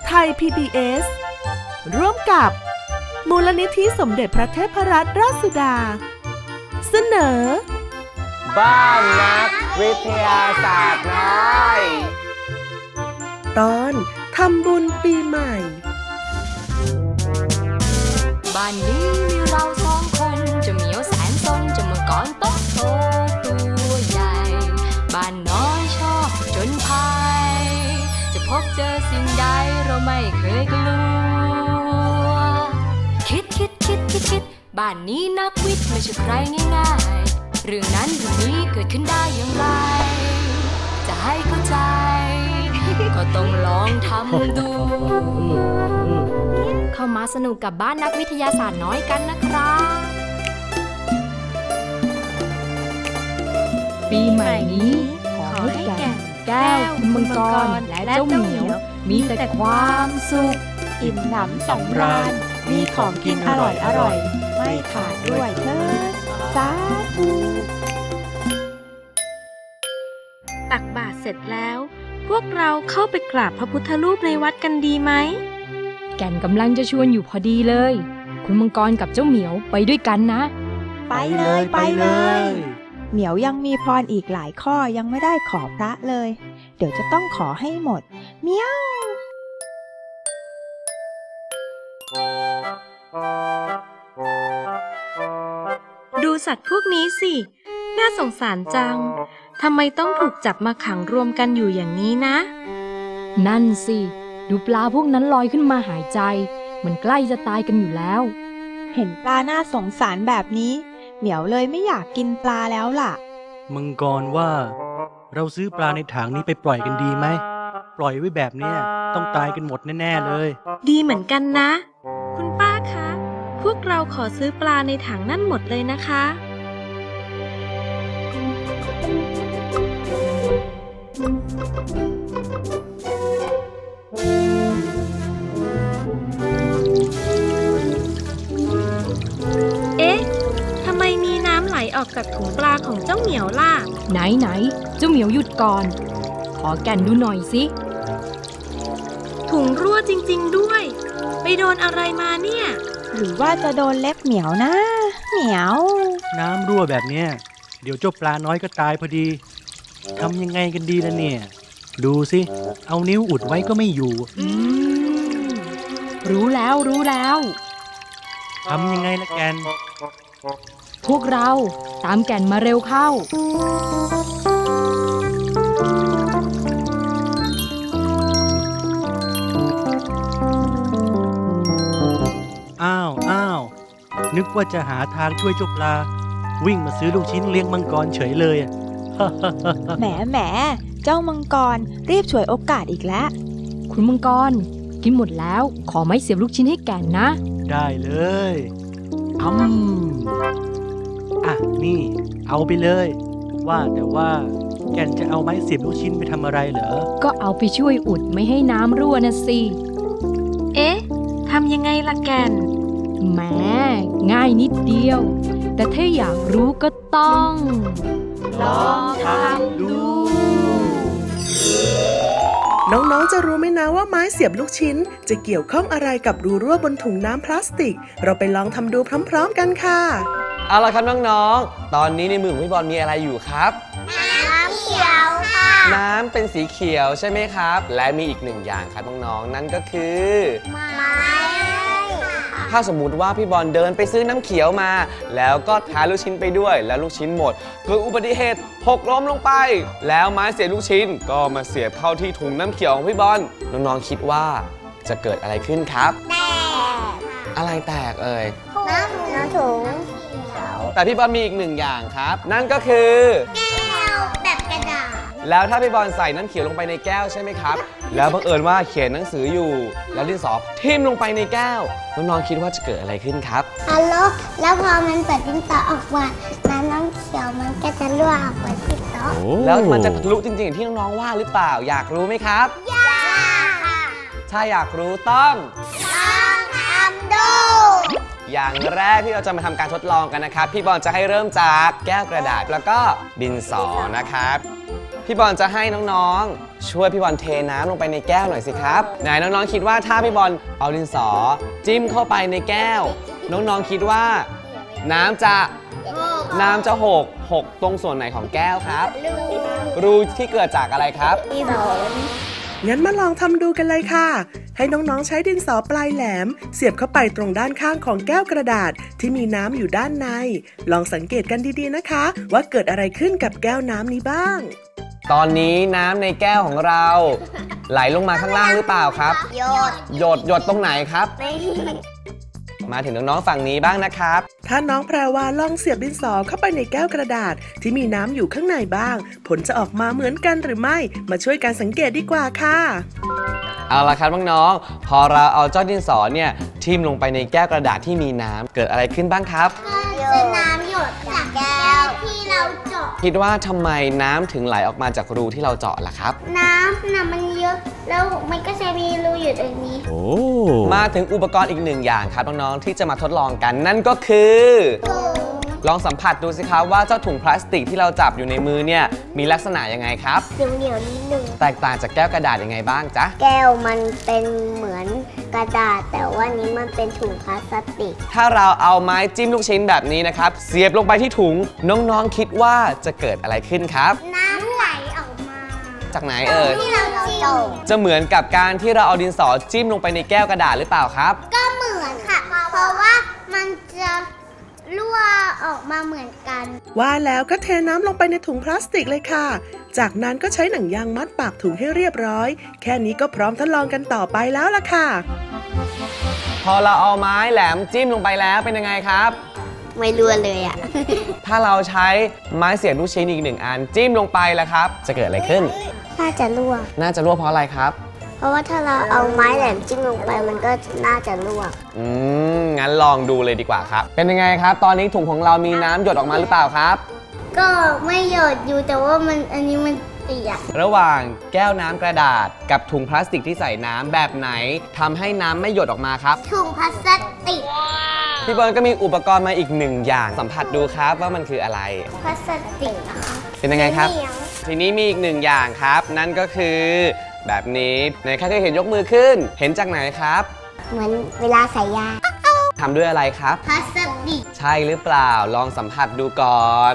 ไทย PBS ร่วมกับมูลนิธิสมเด็จพระเทพรัตนราชสุดาเสนอบ้านนักวิทยาศาสตร์น้อยตอนทำบุญปีใหม่บ้านนี้มีเราสองคนจะเหมียวแสนซนจะมังกรโตตัวใหญ่บ้านน้อยชอบจนภัยจะพบเจอสิ่งใดเราไม่เคยกลัวคิดบ้านนี้นักวิทย์ไม่ใช่ใครง่ายๆเรื่องนั้นเรื่องนี้เกิดขึ้นได้อย่างไรจะให้เข้าใจก็ต้องลองทำดูเข้ามาสนุกกับบ้านนักวิทยาศาสตร์น้อยกันนะครับปีใหม่นี้ขอให้แก้วมังกรและเจ้าเหมียวมีแต่ความสุขอิ่มหนำสำราญมีของกินอร่อยไม่ขาดด้วยเถิดสาธุตักบาตรเสร็จแล้วพวกเราเข้าไปกราบพระพุทธรูปในวัดกันดีไหมแก่นกำลังจะชวนอยู่พอดีเลยคุณมังกรกับเจ้าเหมียวไปด้วยกันนะไปเลยเหมียวยังมีพรอีกหลายข้อยังไม่ได้ขอพระเลยเดี๋ยวจะต้องขอให้หมดเมียวดูสัตว์พวกนี้สิน่าสงสารจังทำไมต้องถูกจับมาขังรวมกันอยู่อย่างนี้นะนั่นสิดูปลาพวกนั้นลอยขึ้นมาหายใจมันใกล้จะตายกันอยู่แล้วเห็นปลาน่าสงสารแบบนี้เหมียวเลยไม่อยากกินปลาแล้วล่ะมังกรว่าเราซื้อปลาในถังนี้ไปปล่อยกันดีไหมปล่อยไว้แบบนี้ต้องตายกันหมดแน่ๆเลยดีเหมือนกันนะคุณป้าคะพวกเราขอซื้อปลาในถังนั่นหมดเลยนะคะเอ๊ะทำไมมีน้ำไหลออกจากถุงปลาของเจ้าเหมียวล่ะไหนเจ้าเหมียวหยุดก่อนขอแก่นดูหน่อยสิถุงรั่วจริงๆด้วยไปโดนอะไรมาเนี่ยหรือว่าจะโดนเล็บเหมียวนะเหมียวน้ำรั่วแบบนี้เดี๋ยวเจ้าปลาน้อยก็ตายพอดีทำยังไงกันดีล่ะเนี่ยดูสิเอานิ้วอุดไว้ก็ไม่อยู่รู้แล้วทำยังไงล่ะแกนพวกเราตามแก่นมาเร็วเข้าอ้าวนึกว่าจะหาทางช่วยเจ้าปลาวิ่งมาซื้อลูกชิ้นเลี้ยงมังกรเฉยเลยแหมเจ้ามังกรรีบฉวยโอกาสอีกแล้วคุณมังกรกินหมดแล้วขอไม้เสียบลูกชิ้นให้แก่นนะได้เลยนี่เอาไปเลยว่าแต่ว่าแก่นจะเอาไม้เสียบลูกชิ้นไปทำอะไรเหรอก็เอาไปช่วยอุดไม่ให้น้ำรั่วนะสิเอ๊ะทำยังไงล่ะแก่นแหมง่ายนิดเดียวแต่ถ้าอยากรู้ก็ต้องลองทำดูน้องๆจะรู้ไหมนะว่าไม้เสียบลูกชิ้นจะเกี่ยวข้องอะไรกับรูรั่วบนถุงน้ำพลาสติกเราไปลองทำดูพร้อมๆกันค่ะเอาล่ะครับน้องๆตอนนี้ในมือของพี่บอลมีอะไรอยู่ครับน้ำเขียวค่ะน้ำเป็นสีเขียวใช่ไหมครับและมีอีกหนึ่งอย่างครับน้องๆนั่นก็คือไม้ถ้าสมมุติว่าพี่บอลเดินไปซื้อน้ำเขียวมาแล้วก็ทานลูกชิ้นไปด้วยแล้วลูกชิ้นหมดเกิดอุบัติเหตุหกล้มลงไปแล้วไม้เสียบลูกชิ้นก็มาเสียบเข้าที่ถุงน้ำเขียวของพี่บอลน้องๆคิดว่าจะเกิดอะไรขึ้นครับแตกอะไรแตกเอ่ยน้ำถุงแต่พี่บอลมีอีกหนึ่งอย่างครับนั่นก็คือแก้วแบบกระดาษแล้วถ้าพี่บอลใส่น้ำเขียวลงไปในแก้วใช่ไหมครับแล้วบังเอิญว่าเขียนหนังสืออยู่แล้วดินสอทิ่มลงไปในแก้วน้องๆคิดว่าจะเกิดอะไรขึ้นครับแล้วพอมันเปิดดินสอออกมาน้ำเขียวมันก็จะรั่วออกมาที่โต๊ะแล้วมันจะทะลุจริงๆที่น้องๆว่าหรือเปล่าอยากรู้ไหมครับอยากค่ะถ้าอยากรู้ต้องทำดูอย่างแรกที่เราจะมาทำการทดลองกันนะครับพี่บอลจะให้เริ่มจากแก้วกระดาษแล้วก็ดินสอนะครับพี่บอลจะให้น้องๆช่วยพี่บอลเทน้ำลงไปในแก้วหน่อยสิครับไหนน้องๆคิดว่าถ้าพี่บอลเอาดินสอจิ้มเข้าไปในแก้วน้องๆคิดว่าน้ำจะหกตรงส่วนไหนของแก้วครับรูที่เกิดจากอะไรครับงั้นมาลองทำดูกันเลยค่ะให้น้องๆใช้ดินสอปลายแหลมเสียบเข้าไปตรงด้านข้างของแก้วกระดาษที่มีน้ำอยู่ด้านในลองสังเกตกันดีๆนะคะว่าเกิดอะไรขึ้นกับแก้วน้ำนี้บ้างตอนนี้น้ำในแก้วของเราไหลลงมาข้างล่างหรือเปล่าครับหยดตรงไหนครับมาถึงน้องๆฝั่งนี้บ้างนะครับถ้าน้องแพรวาลองเสียบดินสอเข้าไปในแก้วกระดาษที่มีน้ำอยู่ข้างในบ้างผลจะออกมาเหมือนกันหรือไม่มาช่วยกันสังเกตดีกว่าค่ะเอาล่ะครับน้องๆพอเราเอาเจ้าดินสอเนี่ยทิ่มลงไปในแก้วกระดาษที่มีน้ำเกิดอะไรขึ้นบ้างครับน้ำหยดจากแก้วที่เราเจาะคิดว่าทำไมน้ำถึงไหลออกมาจากรูที่เราเจาะล่ะครับน้ำมันเยอะแล้วมันก็จะมีรูอยู่ตรงนี้มาถึงอุปกรณ์อีกหนึ่งอย่างครับน้องๆที่จะมาทดลองกันนั่นก็คือลองสัมผัสดูสิครับว่าเจ้าถุงพลาสติกที่เราจับอยู่ในมือเนี่ยมีลักษณะยังไงครับเหนียวนิดนึงแตกต่างจากแก้วกระดาษยังไงบ้างจ๊ะแก้วมันเป็นเหมือนกระดาษแต่ว่านี้มันเป็นถุงพลาสติกถ้าเราเอาไม้จิ้มลูกชิ้นแบบนี้นะครับเสียบลงไปที่ถุงน้องๆคิดว่าจะเกิดอะไรขึ้นครับน้ำไหลออกมาจากไหนเอ่ยที่เราจิ้มจะเหมือนกับการที่เราเอาดินสอจิ้มลงไปในแก้วกระดาษหรือเปล่าครับก็เหมือนค่ะเพราะว่ามันจะรั่วออกมาเหมือนกันว่าแล้วก็เทน้ำลงไปในถุงพลาสติกเลยค่ะจากนั้นก็ใช้หนังยางมัดปากถุงให้เรียบร้อยแค่นี้ก็พร้อมทดลองกันต่อไปแล้วล่ะค่ะพอเราเอาไม้แหลมจิ้มลงไปแล้วเป็นยังไงครับไม่รั่วเลยอ่ะถ้าเราใช้ไม้เสียบลูกชิ้นอีก1อันจิ้มลงไปแล้วครับจะเกิดอะไรขึ้นน่าจะรั่วเพราะอะไรครับเพราะว่าถ้าเราเอาไม้แหลมจิ้มลงไปมันก็น่าจะรั่วงั้นลองดูเลยดีกว่าครับเป็นยังไงครับตอนนี้ถุงของเรามีน้ำหยดออกมาหรือเปล่าครับก็ไม่หยดอยู่แต่ว่าอันนี้มันเปียกระหว่างแก้วน้ำกระดาษกับถุงพลาสติกที่ใส่น้ำแบบไหนทำให้น้ำไม่หยดออกมาครับถุงพลาสติกพี่บอลก็มีอุปกรณ์มาอีก1อย่างสัมผัสดูครับว่ามันคืออะไรพลาสติกนะคะเป็นยังไงครับทีนี้มีอีก1อย่างครับนั่นก็คือแบบนี้ไหนใครเคยเห็นยกมือขึ้นเห็นจากไหนครับเหมือนเวลาใส่ยาทำด้วยอะไรครับพลาสติกใช่หรือเปล่าลองสัมผัสดูก่อน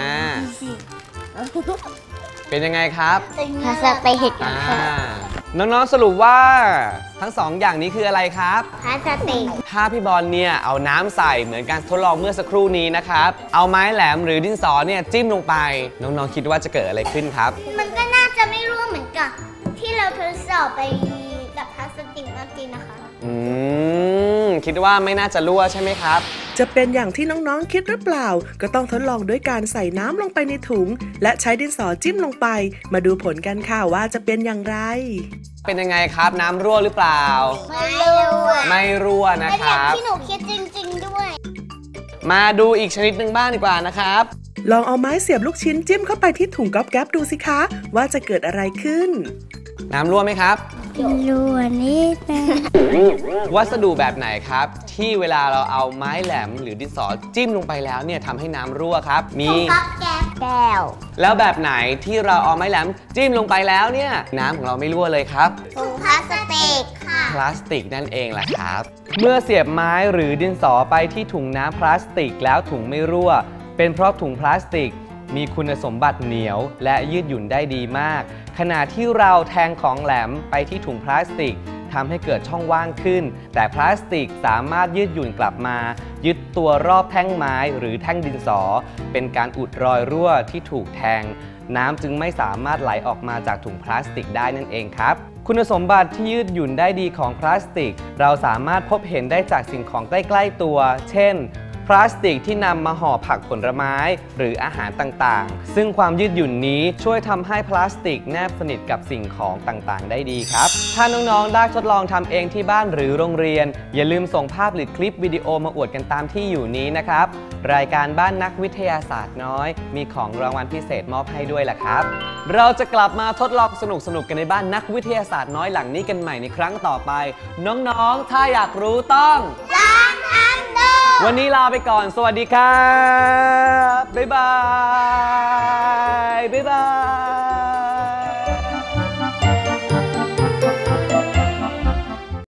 เป็นยังไงครับพลาสติกน้องๆสรุปว่าทั้ง2อย่างนี้คืออะไรครับพลาสติกถ้าพี่บอลเนี่ยเอาน้ำใส่เหมือนการทดลองเมื่อสักครู่นี้นะครับเอาไม้แหลมหรือดินสอเนี่ยจิ้มลงไปน้องๆคิดว่าจะเกิดอะไรขึ้นครับมันก็น่าจะไม่รั่วเหมือนกับที่เราทดสอบไปกับพลาสติกเมื่อกี้นะคะคิดว่าไม่น่าจะรั่วใช่ไหมครับจะเป็นอย่างที่น้องๆคิดหรือเปล่าก็ต้องทดลองด้วยการใส่น้ำลงไปในถุงและใช้ดินสอจิ้มลงไปมาดูผลกันค่ะว่าจะเป็นอย่างไรเป็นยังไงครับน้ำรั่วหรือเปล่าไม่รั่วนะครับที่หนูคิดจริงๆด้วยมาดูอีกชนิดหนึ่งบ้างดีกว่านะครับลองเอาไม้เสียบลูกชิ้นจิ้มเข้าไปที่ถุงก๊อบแก๊บดูสิคะว่าจะเกิดอะไรขึ้นน้ำรั่วไหมครับรั่วนิดนึงวัสดุแบบไหนครับที่เวลาเราเอาไม้แหลมหรือดินสอจิ้มลงไปแล้วเนี่ยทำให้น้ำรั่วครับมีก๊อบแก๊บแก้วแล้วแบบไหนที่เราเอาไม้แหลมจิ้มลงไปแล้วเนี่ยน้ำของเราไม่รั่วเลยครับถุงพลาสติกค่ะพลาสติกนั่นเองแหละครับเมื่อเสียบไม้หรือดินสอไปที่ถุงน้ำพลาสติกแล้วถุงไม่รั่วเป็นเพราะถุงพลาสติกมีคุณสมบัติเหนียวและยืดหยุ่นได้ดีมากขณะที่เราแทงของแหลมไปที่ถุงพลาสติกทำให้เกิดช่องว่างขึ้นแต่พลาสติกสามารถยืดหยุ่นกลับมายึดตัวรอบแท่งไม้หรือแท่งดินสอเป็นการอุดรอยรั่วที่ถูกแทงน้ำจึงไม่สามารถไหลออกมาจากถุงพลาสติกได้นั่นเองครับคุณสมบัติที่ยืดหยุ่นได้ดีของพลาสติกเราสามารถพบเห็นได้จากสิ่งของใกล้ๆตัวเช่นพลาสติกที่นำมาห่อผักผลไม้หรืออาหารต่างๆซึ่งความยืดหยุ่นนี้ช่วยทำให้พลาสติกแนบสนิทกับสิ่งของต่างๆได้ดีครับถ้าน้องๆได้ทดลองทำเองที่บ้านหรือโรงเรียนอย่าลืมส่งภาพหรือคลิปวิดีโอมาอวดกันตามที่อยู่นี้นะครับรายการบ้านนักวิทยาศาสตร์น้อยมีของรางวัลพิเศษมอบให้ด้วยล่ะครับเราจะกลับมาทดลองสนุกๆกันในบ้านนักวิทยาศาสตร์น้อยหลังนี้กันใหม่ในครั้งต่อไปน้องๆถ้าอยากรู้ต้องวันนี้ลาไปก่อนสวัสดีครับบ๊ายบาย